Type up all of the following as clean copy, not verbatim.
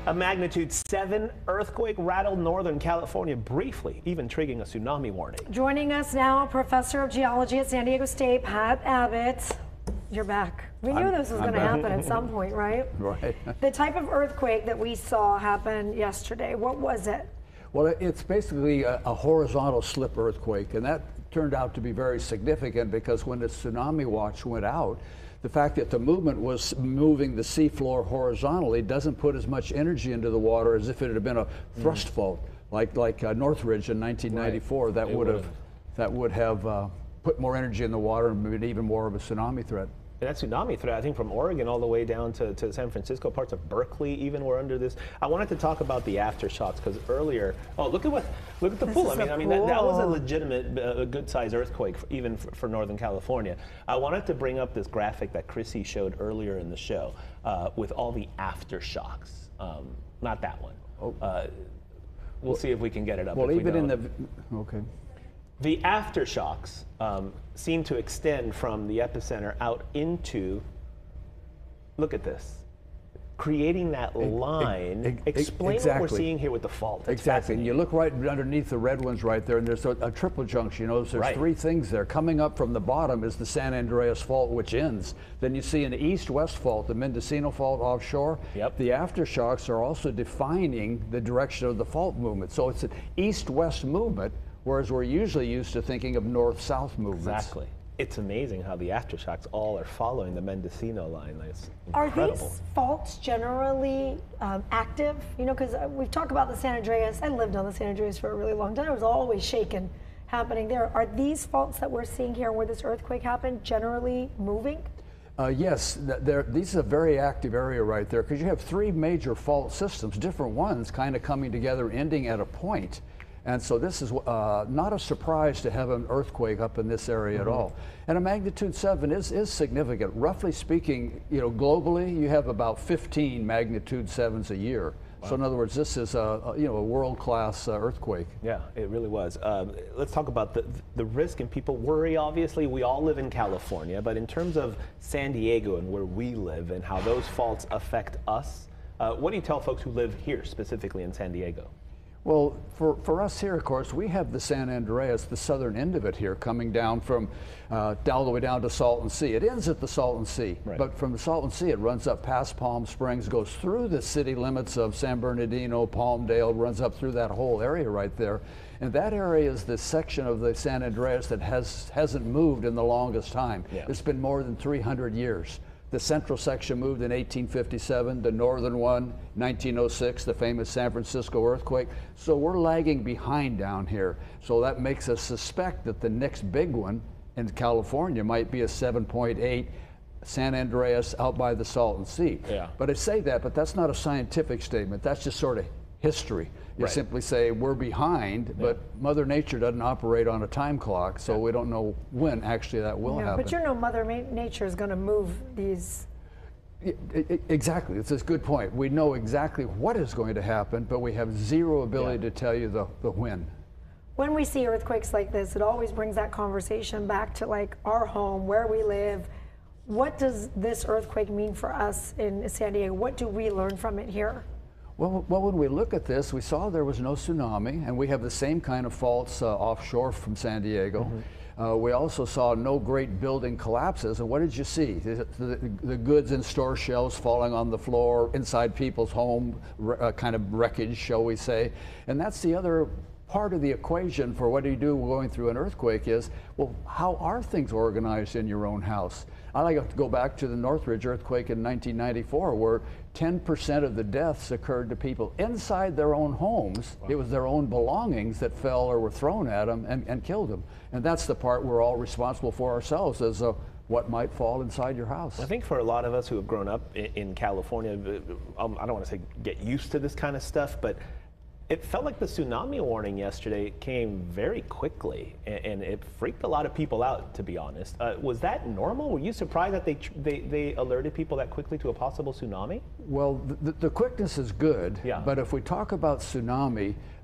A magnitude 7 earthquake rattled Northern California briefly, even triggering a tsunami warning. Joining us now, Professor of Geology at San Diego State, Pat Abbott. You're back. We knew this was going to happen at some point, right? Right. The type of earthquake that we saw happen yesterday, what was it? Well, it's basically a horizontal slip earthquake, and that turned out to be very significant because when the tsunami watch went out, the fact that the movement was moving the seafloor horizontally doesn't put as much energy into the water as if it had been a thrust fault, like Northridge in 1994. Right. That would have put more energy in the water and made even more of a tsunami threat. And that tsunami threat, I think from Oregon all the way down to San Francisco, parts of Berkeley even were under this. I wanted to talk about the aftershocks because earlier, look at the pool. I mean that was a legitimate, good size earthquake even for Northern California. I wanted to bring up this graphic that Chrissy showed earlier in the show with all the aftershocks. Not that one. We'll see if we can get it up. Well, even in the okay. The aftershocks seem to extend from the epicenter out into, look at this, creating that line. Explain exactly what we're seeing here with the fault. That's exactly. And you look right underneath the red ones right there, and there's a triple junction. You notice there's three things there. Coming up from the bottom is the San Andreas Fault, which ends. Then you see an east-west fault, the Mendocino Fault offshore. Yep. The aftershocks are also defining the direction of the fault movement. So it's an east-west movement, whereas we're usually used to thinking of north-south movements. Exactly. It's amazing how the aftershocks all are following the Mendocino line. That's incredible. Are these faults generally active? You know, because we've talked about the San Andreas. I lived on the San andreas for a really long time. It was always shaken happening there. Are these faults that we're seeing here where this earthquake happened generally moving? Yes, this is a very active area right there because you have three major fault systems, different ones kind of coming together, ending at a point. And so this is not a surprise to have an earthquake up in this area at all. And a magnitude 7 is significant. Roughly speaking, you know, globally, you have about 15 magnitude 7s a year. Wow. So in other words, this is a world-class earthquake. Yeah, it really was. Let's talk about the risk, and people worry, obviously. We all live in California, but in terms of San Diego and where we live and how those faults affect us, what do you tell folks who live here, specifically in San Diego? Well, for us here, of course, we have the San Andreas, the southern end of it here, coming down from all the way down to Salton Sea. It ends at the Salton Sea, but from the Salton Sea, it runs up past Palm Springs, goes through the city limits of San Bernardino, Palmdale, runs up through that whole area right there. And that area is the section of the San Andreas that hasn't moved in the longest time. Yeah. It's been more than 300 years. The central section moved in 1857, the northern one, 1906, the famous San Francisco earthquake. So we're lagging behind down here. So that makes us suspect that the next big one in California might be a 7.8 San Andreas out by the Salton Sea. Yeah. But I say that, but that's not a scientific statement. That's just sort of history. You simply say we're behind, but Mother Nature doesn't operate on a time clock, so we don't know when actually that will happen. But you know Mother Nature is going to move these. Exactly, it's a good point. We know exactly what is going to happen, but we have zero ability to tell you the when. When we see earthquakes like this, it always brings that conversation back to like our home, where we live. What does this earthquake mean for us in San Diego? What do we learn from it here? Well, when we look at this, we saw there was no tsunami, and we have the same kind of faults offshore from San Diego. We also saw no great building collapses, and what did you see? The goods and store shelves falling on the floor, inside people's home, kind of wreckage, shall we say. And that's the other part of the equation for what do you do going through an earthquake is, well, how are things organized in your own house? I like to go back to the Northridge earthquake in 1994, where 10% of the deaths occurred to people inside their own homes. Wow. It was their own belongings that fell or were thrown at them and killed them. And that's the part we're all responsible for ourselves as what might fall inside your house. I think for a lot of us who have grown up in California, I don't want to say get used to this kind of stuff, but it felt like the tsunami warning yesterday came very quickly, and it freaked a lot of people out, to be honest. Was that normal? Were you surprised that they alerted people that quickly to a possible tsunami? Well, the quickness is good, but if we talk about tsunami,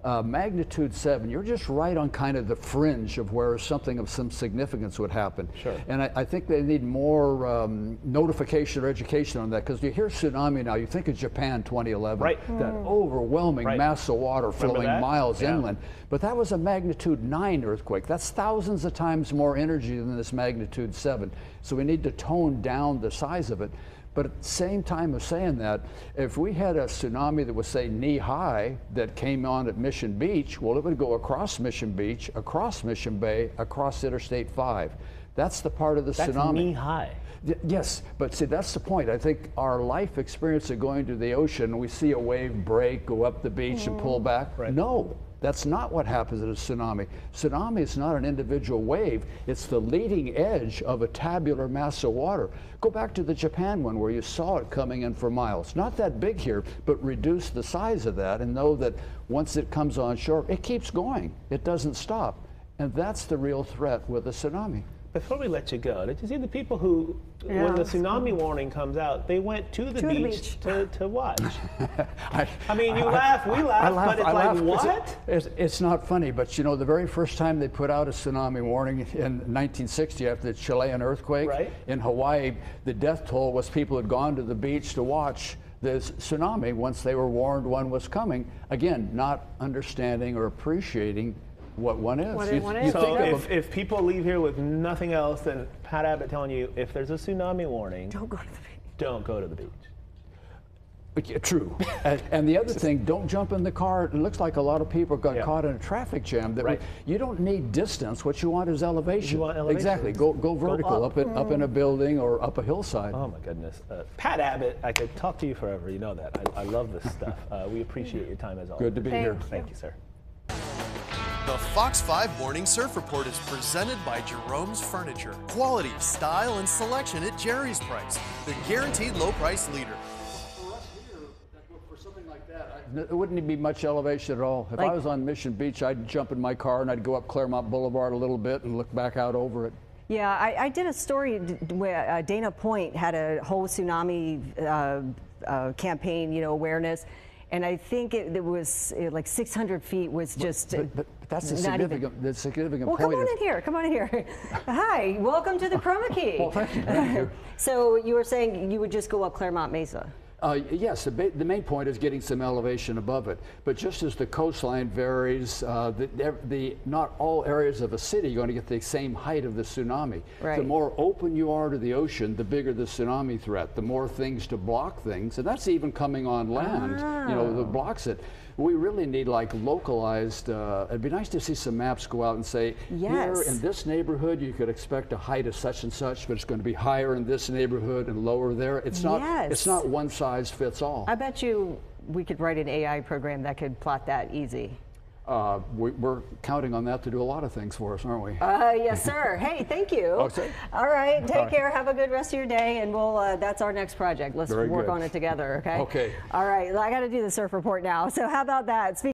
magnitude 7, you're just right on kind of the fringe of where something of some significance would happen. Sure. And I think they need more notification or education on that, because you hear tsunami now, you think of Japan 2011, right. That overwhelming mass of water flowing miles inland. But that was a magnitude 9 earthquake. That's thousands of times more energy than this magnitude 7. So we need to tone down the size of it. But at the same time of saying that, if we had a tsunami that was, say, knee-high that came on at Mission Beach, well, it would go across Mission Beach, across Mission Bay, across Interstate 5. That's the part of the tsunami. That's knee-high. Yes, but see, that's the point. I think our life experience of going to the ocean, we see a wave break, go up the beach and pull back. Right. No. That's not what happens at a tsunami. Tsunami is not an individual wave. It's the leading edge of a tabular mass of water. Go back to the Japan one where you saw it coming in for miles. Not that big here, but reduce the size of that and know that once it comes on shore, it keeps going. It doesn't stop. And that's the real threat with a tsunami. Before we let you go, did you see the people who, when the tsunami warning comes out, they went to the beach to watch? I mean, you laugh, we laugh, but it's like, what? It's not funny, but you know, the very first time they put out a tsunami warning in 1960 after the Chilean earthquake in Hawaii, the death toll was people had gone to the beach to watch this tsunami once they were warned one was coming. Again, not understanding or appreciating what one is. So if people leave here with nothing else than Pat Abbott telling you, if there's a tsunami warning, don't go to the beach. Don't go to the beach. True. And the other thing, don't jump in the car. It looks like a lot of people got caught in a traffic jam. That you don't need distance. What you want is elevation. You want elevation. Exactly. Go vertical, up in a building or up a hillside. Oh my goodness. Pat Abbott, I could talk to you forever. You know that. I love this stuff. We appreciate your time as always. Good to be here. Thank you, sir. The Fox 5 Morning Surf Report is presented by Jerome's Furniture. Quality, style, and selection at Jerry's Price, the guaranteed low price leader. For us here, for something like that, it wouldn't be much elevation at all. If I was on Mission Beach, I'd jump in my car and I'd go up Claremont Boulevard a little bit and look back out over it. Yeah, I did a story where Dana Point had a whole tsunami campaign, awareness. And I think it was like 600 feet was just. But that's a significant point. Well, come on in here. Come on in here. Hi, welcome to the Chroma Key. Well, thank you. Thank you. So you were saying you would just go up Claremont Mesa. Yes, the main point is getting some elevation above it. But just as the coastline varies, not all areas of a city are going to get the same height of the tsunami. Right. The more open you are to the ocean, the bigger the tsunami threat. The more things to block things, and that's even coming on land, that blocks it. We really need like localized, it'd be nice to see some maps go out and say, here in this neighborhood you could expect a height of such and such, but it's going to be higher in this neighborhood and lower there. It's not one size fits all. I bet you we could write an AI program that could plot that easy. We're counting on that to do a lot of things for us, aren't we? Yes, sir. Hey, thank you. Okay. All right, take care. Have a good rest of your day, and we'll. That's our next project. Let's work on it together. Okay. Okay. All right. I got to do the surf report now. So how about that?